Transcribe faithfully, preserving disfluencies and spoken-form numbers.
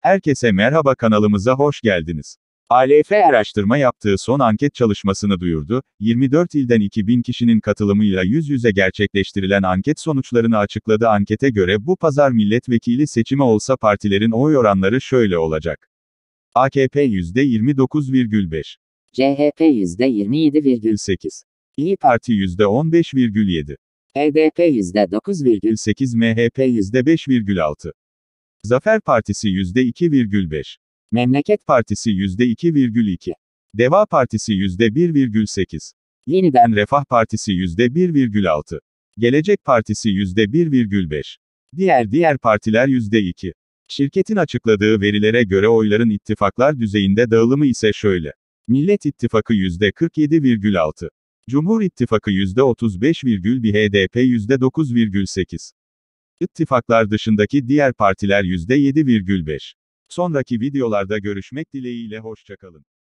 Herkese merhaba, kanalımıza hoş geldiniz. A L F araştırma yaptığı son anket çalışmasını duyurdu. yirmi dört ilden iki bin kişinin katılımıyla yüz yüze gerçekleştirilen anket sonuçlarını açıkladı. Ankete göre bu pazar milletvekili seçimi olsa partilerin oy oranları şöyle olacak. A K P yüzde yirmi dokuz virgül beş, C H P yüzde yirmi yedi virgül sekiz, İyi Parti yüzde on beş virgül yedi, H D P yüzde dokuz virgül sekiz, M H P yüzde beş virgül altı, Zafer Partisi yüzde iki virgül beş, Memleket Partisi yüzde iki virgül iki, Deva Partisi yüzde bir virgül sekiz, Yeniden Refah Partisi yüzde bir virgül altı, Gelecek Partisi yüzde bir virgül beş, diğer diğer partiler yüzde iki. Şirketin açıkladığı verilere göre oyların ittifaklar düzeyinde dağılımı ise şöyle. Millet İttifakı yüzde kırk yedi virgül altı, Cumhur İttifakı yüzde otuz beş virgül bir, H D P yüzde dokuz virgül sekiz. İttifaklar dışındaki diğer partiler yüzde yedi virgül beş. Sonraki videolarda görüşmek dileğiyle, hoşça kalın.